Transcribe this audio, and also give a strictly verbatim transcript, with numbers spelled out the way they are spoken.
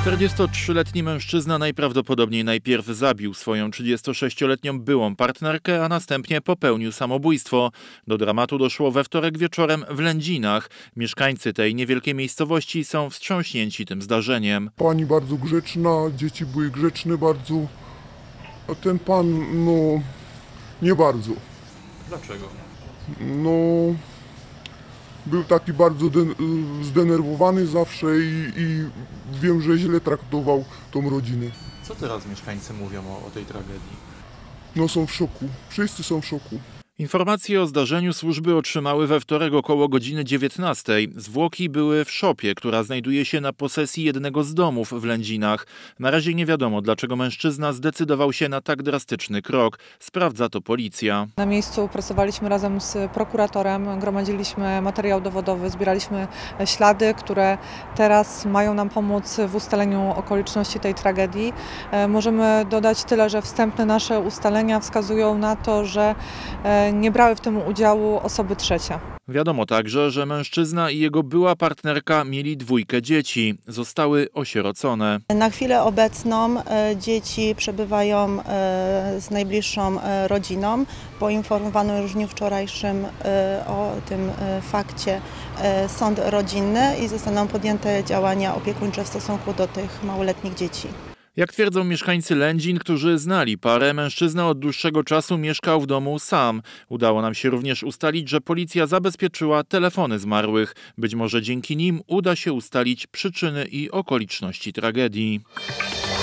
czterdziestotrzyletni mężczyzna najprawdopodobniej najpierw zabił swoją trzydziestosześcioletnią byłą partnerkę, a następnie popełnił samobójstwo. Do dramatu doszło we wtorek wieczorem w Lędzinach. Mieszkańcy tej niewielkiej miejscowości są wstrząśnięci tym zdarzeniem. Pani bardzo grzeczna, dzieci były grzeczne bardzo, a ten pan, no, nie bardzo. Dlaczego? No, był taki bardzo zdenerwowany zawsze i, i wiem, że źle traktował tą rodzinę. Co teraz mieszkańcy mówią o, o tej tragedii? No, są w szoku, wszyscy są w szoku. Informacje o zdarzeniu służby otrzymały we wtorek około godziny dziewiętnastej. Zwłoki były w szopie, która znajduje się na posesji jednego z domów w Lędzinach. Na razie nie wiadomo, dlaczego mężczyzna zdecydował się na tak drastyczny krok. Sprawdza to policja. Na miejscu pracowaliśmy razem z prokuratorem, gromadziliśmy materiał dowodowy, zbieraliśmy ślady, które teraz mają nam pomóc w ustaleniu okoliczności tej tragedii. Możemy dodać tyle, że wstępne nasze ustalenia wskazują na to, że nie brały w tym udziału osoby trzecie. Wiadomo także, że mężczyzna i jego była partnerka mieli dwójkę dzieci. Zostały osierocone. Na chwilę obecną dzieci przebywają z najbliższą rodziną. Poinformowano już w dniu wczorajszym o tym fakcie sąd rodzinny i zostaną podjęte działania opiekuńcze w stosunku do tych małoletnich dzieci. Jak twierdzą mieszkańcy Lędzin, którzy znali parę, mężczyzna od dłuższego czasu mieszkał w domu sam. Udało nam się również ustalić, że policja zabezpieczyła telefony zmarłych. Być może dzięki nim uda się ustalić przyczyny i okoliczności tragedii.